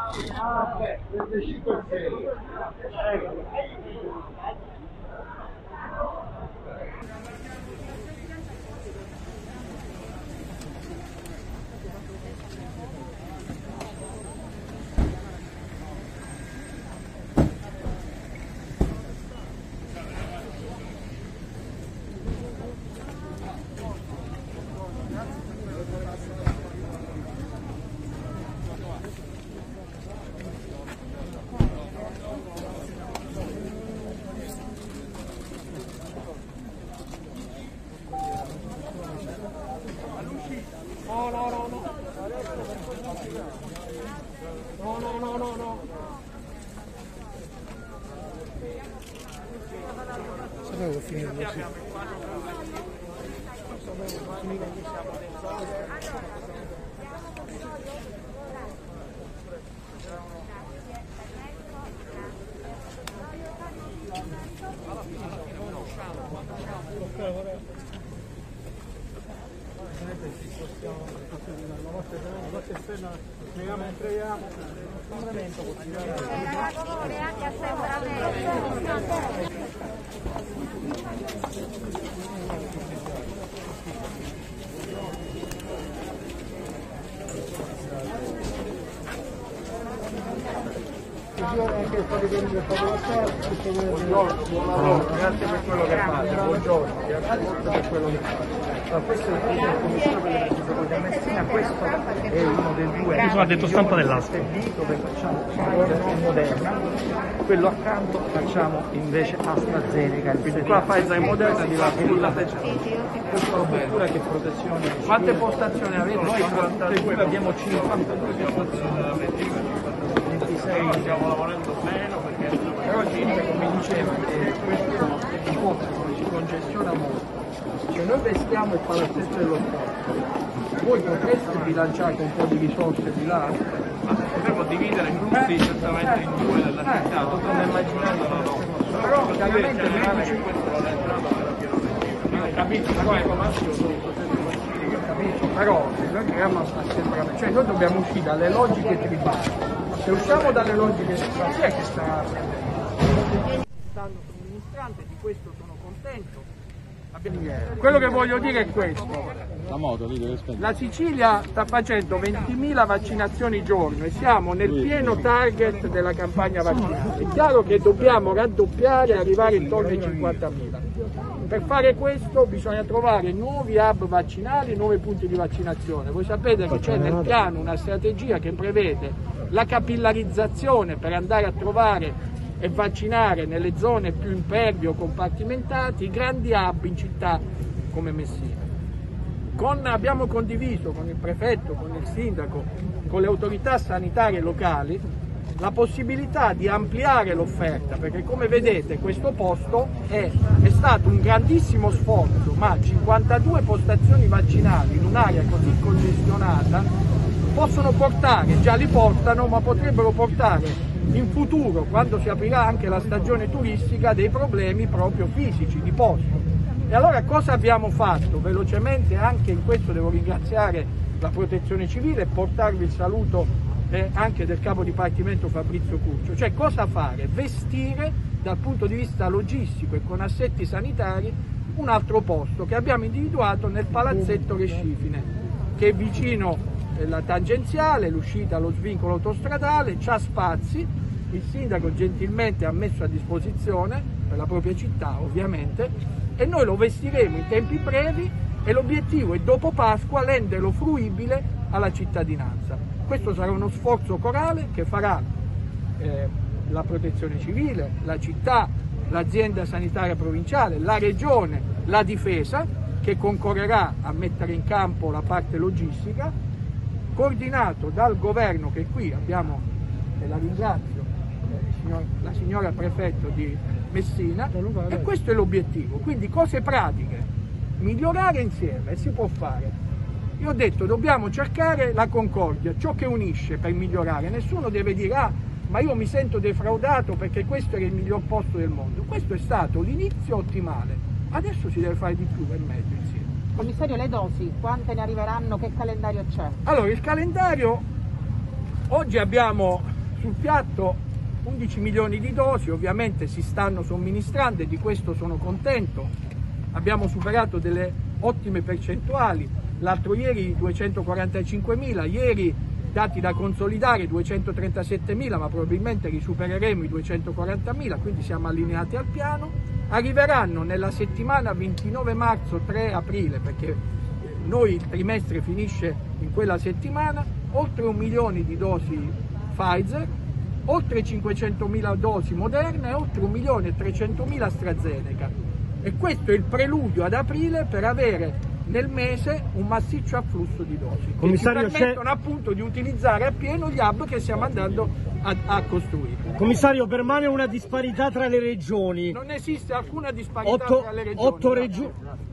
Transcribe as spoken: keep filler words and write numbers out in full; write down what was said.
No, no, no, no. No, no, no, no, no. Sapevo finire così. Sapevo finire che siamo dentro. La notte esterna spieghiamo e preghiamo assembramento anche assembramento. Buongiorno, buon lavoro, grazie per quello che fate, buongiorno, grazie molto per quello che fate. Allora, questo è il commissario per le Giuseppe Messina, questo è uno dei due. Questo ha detto stampa dell'asta. Dove facciamo Pfizer e Moderna, quello accanto facciamo invece AstraZeneca. Quindi qua Pfizer e Moderna di là, di là questa struttura che protezione. Quante postazioni avete? Noi quarantadue abbiamo cinquantadue postazioni. ventisei stiamo lavorando meno perché però come diceva che questo ci congestiona molto. Cioè noi vestiamo il palazzetto dello sport, voi potreste bilanciare un po' di risorse di là? Ma potremmo dividere i gruppi certamente in due della città, non sto immaginando la nostra. Però chiaramente che questo non è entrato nella piano. capito, però è capito, però se noi creiamo assembramento, cioè noi dobbiamo uscire dalle logiche tribali. Se usciamo dalle logiche tribali, chi è che sta stanno somministrando, di questo sono contento. Quello che voglio dire è questo, la Sicilia sta facendo ventimila vaccinazioni giorno e siamo nel pieno target della campagna vaccinale. È chiaro che dobbiamo raddoppiare e arrivare intorno ai cinquantamila. Per fare questo bisogna trovare nuovi hub vaccinali, nuovi punti di vaccinazione. Voi sapete che c'è nel piano una strategia che prevede la capillarizzazione per andare a trovare e vaccinare nelle zone più impervie o compartimentati i grandi hub in città come Messina. Con, abbiamo condiviso con il prefetto, con il sindaco, con le autorità sanitarie locali la possibilità di ampliare l'offerta, perché come vedete questo posto è, è stato un grandissimo sforzo, ma cinquantadue postazioni vaccinali in un'area così congestionata possono portare, già li portano, ma potrebbero portare in futuro, quando si aprirà anche la stagione turistica, dei problemi proprio fisici, di posto. E allora cosa abbiamo fatto? Velocemente, anche in questo devo ringraziare la Protezione Civile e portarvi il saluto eh, anche del capo dipartimento Fabrizio Curcio. Cioè cosa fare? Vestire dal punto di vista logistico e con assetti sanitari un altro posto che abbiamo individuato nel palazzetto Rescifine, che è vicino la tangenziale, l'uscita allo svincolo autostradale, c'ha spazi, il sindaco gentilmente ha messo a disposizione per la propria città ovviamente e noi lo vestiremo in tempi brevi e l'obiettivo è dopo Pasqua renderlo fruibile alla cittadinanza. Questo sarà uno sforzo corale che farà eh, la Protezione Civile, la città, l'azienda sanitaria provinciale, la regione, la difesa che concorrerà a mettere in campo la parte logistica, coordinato dal governo che qui abbiamo, e la ringrazio, eh, signor, la signora prefetto di Messina, e questo è l'obiettivo. Quindi cose pratiche, migliorare insieme, e si può fare. Io ho detto dobbiamo cercare la concordia, ciò che unisce per migliorare. Nessuno deve dire ah, ma io mi sento defraudato perché questo era il miglior posto del mondo. Questo è stato l'inizio ottimale, adesso si deve fare di più per meglio insieme. Commissario, le dosi, quante ne arriveranno, che calendario c'è? Allora, il calendario, oggi abbiamo sul piatto undici milioni di dosi, ovviamente si stanno somministrando e di questo sono contento. Abbiamo superato delle ottime percentuali, l'altro ieri duecentoquarantacinquemila, ieri dati da consolidare duecentotrentasettemila, ma probabilmente risupereremo i duecentoquarantamila, quindi siamo allineati al piano. Arriveranno nella settimana ventinove marzo tre aprile, perché noi il trimestre finisce in quella settimana, oltre un milione di dosi Pfizer, oltre cinquecentomila dosi Moderna e oltre un milione e trecentomila AstraZeneca. E questo è il preludio ad aprile per avere nel mese un massiccio afflusso di dosi, Commissario, che ci permettono appunto di utilizzare appieno gli hub che stiamo andando a, a costruire. Commissario, permane una disparità tra le regioni. Non esiste alcuna disparità Otto, tra le regioni. otto, regi